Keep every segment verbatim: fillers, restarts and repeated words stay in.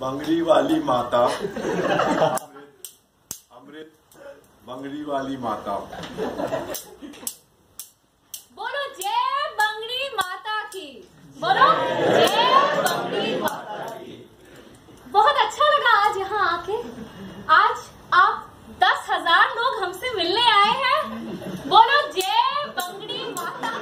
बंगड़ी वाली माता, अमृत अमृत बंगड़ी वाली माता। बोलो जय बंगड़ी माता की, बोलो जय बंगड़ी माता की। बहुत अच्छा लगा आज यहाँ आके। आज आप दस हजार लोग हमसे मिलने आए हैं। बोलो जय बंगड़ी माता।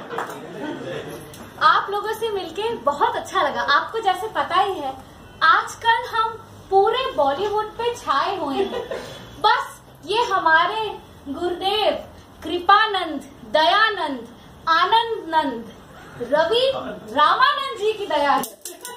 आप लोगों से मिलके बहुत अच्छा लगा। आपको जैसे पता ही है आजकल हम पूरे बॉलीवुड पे छाए हुए हैं। बस ये हमारे गुरुदेव कृपानंद, दयानंद, आनंद नंद, रवि रामानंद जी की दया है।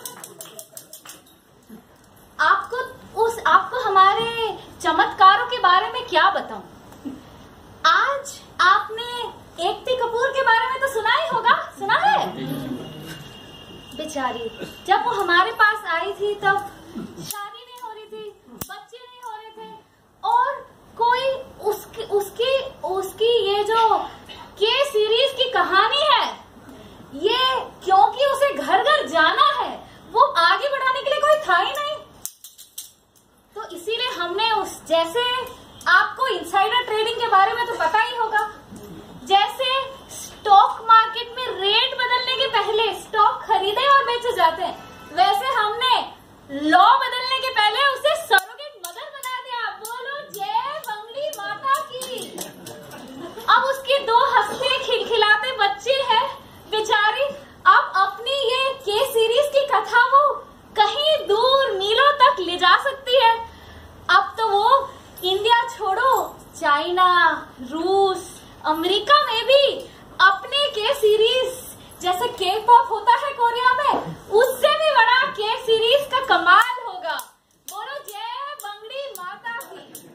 आपको उस आपको हमारे चमत्कारों के बारे में क्या बताऊं। आज आपने एकता कपूर के बारे में तो सुना ही होगा, सुना है? बेचारी जब वो हमारे पास आई थी तब शादी नहीं हो रही थी, बच्चे नहीं हो रहे थे और कोई उसकी उसकी उसकी ये जो के सीरीज की कहानी है, ये क्योंकि उसे घर घर जाना है, वो आगे बढ़ाने के लिए कोई था ही नहीं। तो इसीलिए हमने उस जैसे आपको इनसाइडर ट्रेडिंग के बारे में तो पता ही होगा, जैसे स्टॉक मार्केट में रेट बदलने के पहले स्टॉक खरीदे और बेचे जाते हैं, वैसे हमने लॉ बदलने के पहले उसे सरोगेट मदर बना दिया। बोलो जय बंगड़ी माता की। अब उसके दो हंसते खिलखिलाते बच्चे हैं बेचारी। अब अपनी ये के सीरीज की कथा वो कहीं दूर मीलों तक ले जा सकती है। अब तो वो इंडिया छोड़ो चाइना, रूस, अमेरिका में भी अपने के सीरीज जैसे के पॉप होता है कोरिया में, उससे भी बड़ा के सीरीज का कमाल होगा। बोलो जय बंगड़ी माता की।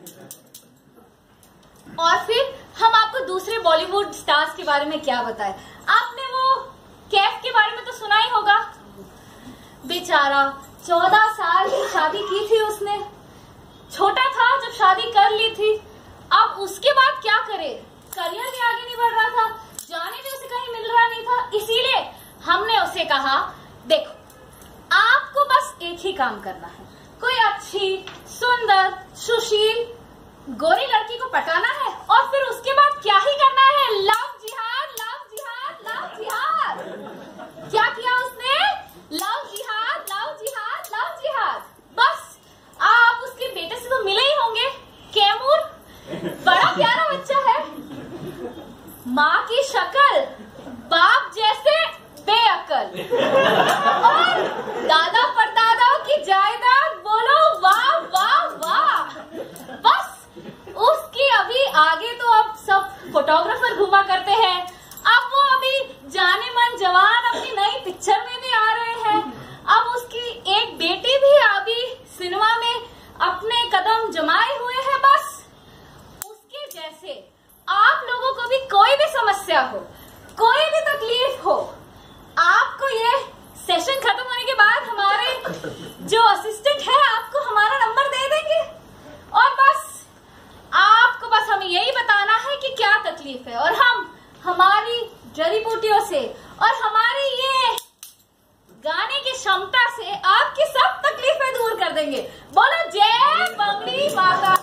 और फिर हम आपको दूसरे बॉलीवुड स्टार्स के बारे में क्या बताएं। आपने वो कैफ के बारे में तो सुना ही होगा। बेचारा चौदह साल की शादी की थी उसने, छोटा था जब शादी कर ली थी। अब उसके बाद क्या करे, करियर भी आगे नहीं बढ़ रहा था, जाने भी उसे कहीं मिल रहा नहीं था। इसीलिए हमने उसे कहा देखो आपको बस एक ही काम करना है, कोई अच्छी सुंदर सुशील गोरी लड़की को पटाना है और फिर उसके बाद क्या ही करना है, लव जिहाद, लव जिहाद, लव जिहाद। क्या किया उसने? लव जिहाद, लव जिहाद, लव जिहाद। बस आप उसके बेटे से तो मिले ही होंगे, कैमूर, बड़ा प्यारा बच्चा है, माँ की शक्ल, बाप जैसे बेअकल और दादा परदादाओं की जायदाद। बोलो वाह वाह वाह। बस उसकी अभी आगे तो अब सब फोटोग्राफर घुमा करते हैं। अब वो अभी जाने मन जवान अपनी नई पिक्चर में भी आ रहे हैं। अब उसकी एक बेटी भी अभी सिनेमा में अपने कदम जमाए हुए हैं। बस उसके जैसे आप लोगों को भी कोई भी समस्या हो, कोई भी तकलीफ हो, आपको ये सेशन खत्म होने के बाद हमारे जो असिस्टेंट है आपको हमारा नंबर दे देंगे और बस आपको बस हमें यही बताना है कि क्या तकलीफ है और हम हमारी जड़ी बूटियों से और हमारी ये गाने की क्षमता से आपकी सब तकलीफें दूर कर देंगे। बोलो जय बंगड़ी माता।